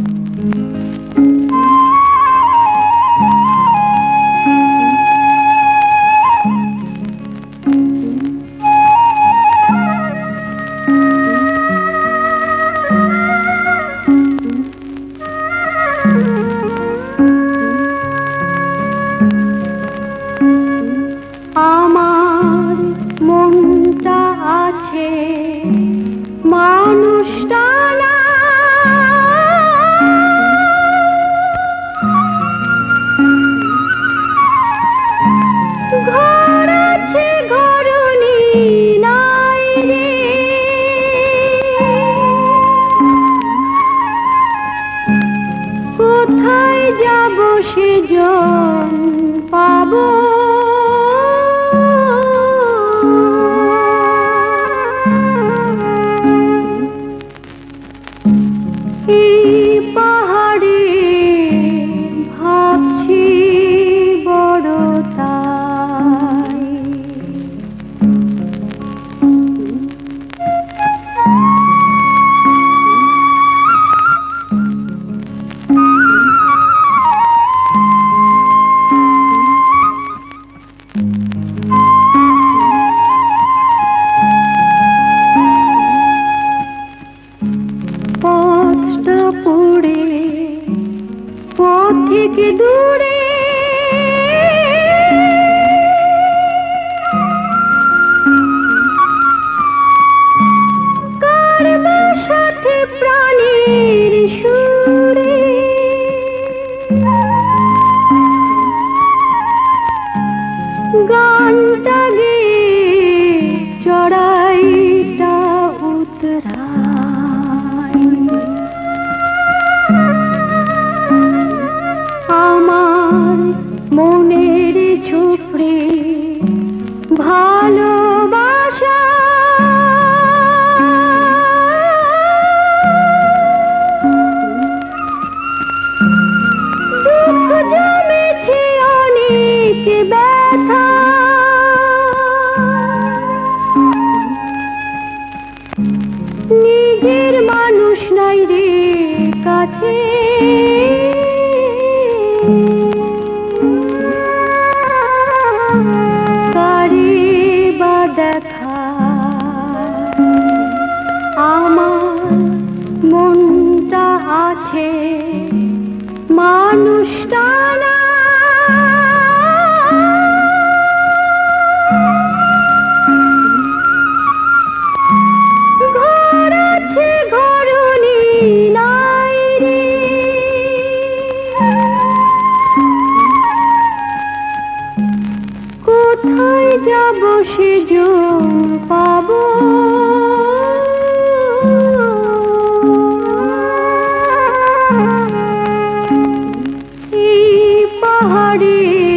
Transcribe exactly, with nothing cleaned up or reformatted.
আমার মনটা আছে মানুষটা না, ঘর আছে ঘরনি নাই রে, কোথায় যাব সেজন পাবো, পাহাড়ে ভাবছি বড় তাই, পথটা পড়ে পথ থেকে দূরে, কার সাথে প্রাণীর সুরে, গানটা গে চড়াইটা উতরাই, আমার মনের ঝুপড়ে ভালোবাসা, দুঃখ জমেছে অনেক ব্যথা, নিজের মানুষ নাই রে কাছে, কারে বা দেখা, আমার মনটা আছে মানুষটা না, ঘর আছে ঘরনি নাই রে, কোথায় যাব সেজন পাবো, এই পাহাড়ে